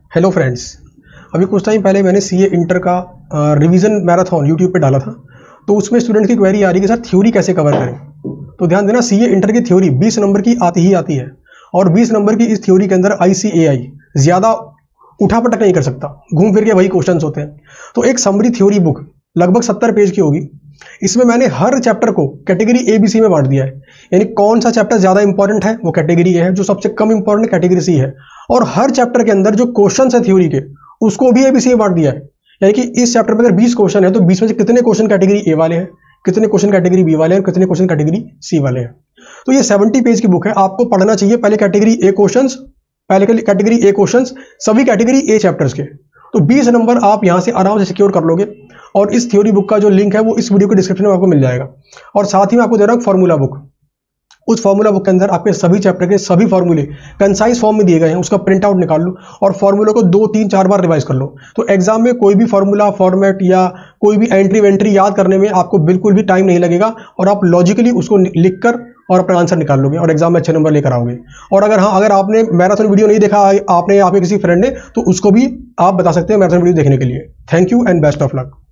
Hello friends, अभी कुछ time पहले मैंने सीए इंटर का रिवीजन मैराथन यूट्यूब पे डाला था। तो उसमें स्टूडेंट की क्वेरी आ रही है कि सर थ्योरी कैसे कवर करें। तो ध्यान देना, सीए इंटर की थ्योरी 20 नंबर की आती ही आती है और 20 नंबर की इस थ्योरी के अंदर आईसीएआई ज़्यादा उठापटक नहीं कर सकता, घूम फिर के वही क्वेश्चंस होते हैं। तो एक समरी थ्योरी बुक लगभग 70 पेज की होगी। इसमें मैंने हर चैप्टर को कैटेगरी ABC में बांट दिया है, यानी कौन सा चैप्टर ज़्यादा इंपॉर्टेंट है वो कैटेगरी ए है, जो सबसे कम इंपॉर्टेंट कैटेगरी सी है। और हर चैप्टर के अंदर जो क्वेश्चन है थ्योरी के उसको भी ABC में बांट दिया है, यानी कि इस चैप्टर में अगर 20 क्वेश्चन है तो 20 में से कितने क्वेश्चन कैटेगरी ए वाले हैं, कितने क्वेश्चन कैटेगरी बी वाले हैं, कितने क्वेश्चन कैटेगरी सी वाले हैं। तो ये 70 पेज की बुक है, आपको पढ़ना चाहिए पहले कैटेगरी ए क्वेश्चंस, सभी कैटेगरी ए चैप्टर्स के। तो 20 नंबर आप यहां से आराम से सिक्योर कर लोगे। और इस थ्योरी बुक का जो लिंक है वो इस वीडियो के डिस्क्रिप्शन में आपको मिल जाएगा। और साथ ही मैं आपको दे रहा हूं फॉर्मूला बुक। उस फॉर्मूला बुक के अंदर आपके सभी चैप्टर के सभी फॉर्मूले कंसाइज फॉर्म में दिए गए हैं, उसका प्रिंट आउट निकाल लो और फॉर्मूले को 2, 3, 4 बार रिवाइज कर लो। तो एग्जाम में कोई भी फॉर्मूला, फॉर्मेट या कोई भी एंट्री याद करने में आपको बिल्कुल भी टाइम नहीं लगेगा और आप लॉजिकली उसको लिखकर और अपना आंसर निकाल लोगे और एग्जाम में अच्छे नंबर लेकर आओगे। और अगर आपने मैराथन वीडियो नहीं देखा आपने या आपके किसी फ्रेंड ने, तो उसको भी आप बता सकते हैं मैराथन वीडियो देखने के लिए। Thank you and best of luck.